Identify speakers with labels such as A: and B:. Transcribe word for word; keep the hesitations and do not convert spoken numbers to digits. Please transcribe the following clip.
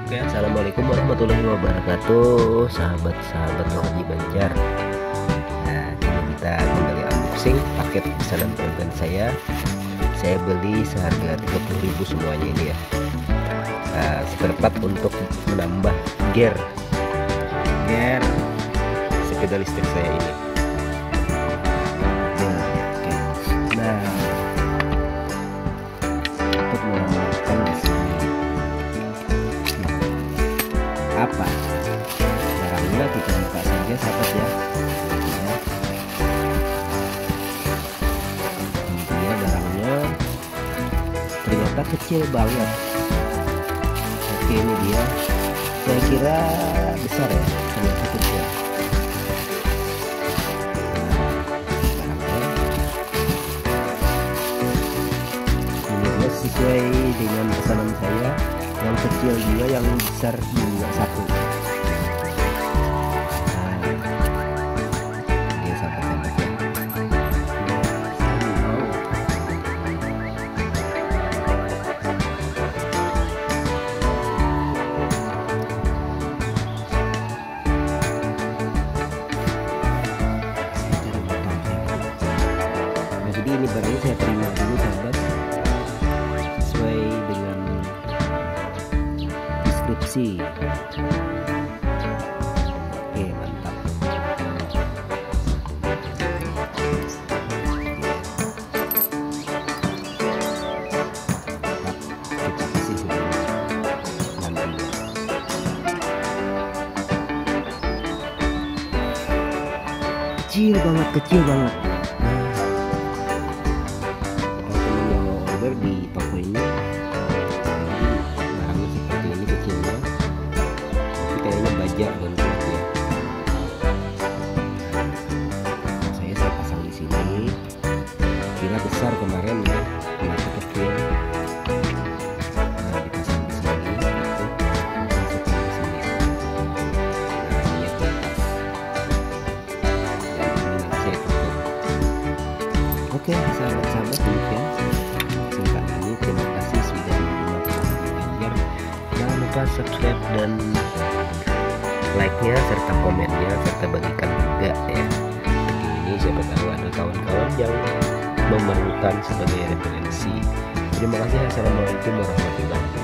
A: Oke, assalamualaikum warahmatullahi wabarakatuh, sahabat-sahabat Logi Banjar. Nah, ini kita kembali unboxing paket pesanan pelanggan saya. Saya beli seharga tiga puluh ribu semuanya ini ya. Nah, spare part untuk menambah gear gear sepeda listrik saya ini. Nah, oke. Nah, untuk menambahkan di sini apa barangnya, kita buka saja sahabat ya. Ya, ini dia barangnya, ternyata kecil banget. Oke, ini dia, saya kira besar ya, ternyata kecil. Nah, ini dia sesuai dengan pesanan saya, yang kecil dua, yang besar dua, satu. Nah, oke sahabat-sahabat ya. Nah, jadi ini barangnya saya terima dulu sahabat, sesuai dengan deskripsi. Oke, mantap. Kita kasih dulu nanti. Kecil banget, kecil banget. Nah, kalau teman yang mau order di toko ini, barangnya seperti ini kecilnya, tapi kayaknya baja dan kuat ya. Nah, saya saya pasang di sini, kira besar kemarin ya, ternyata kecil. Nah, dipasang di sini, gitu. Masukkan di sini. Nah, ini ya ke atas. Dan ini nanti saya tutup. Oke, sahabat-sahabat, demikian singkat ini. Terima kasih sudah menonton Banjar. Jangan lupa subscribe dan like-nya serta komennya, serta bagikan juga ya. Ini siapa tahu ada kawan-kawan yang memerlukan sebagai referensi. Terima kasih. Assalamualaikum warahmatullahi wabarakatuh.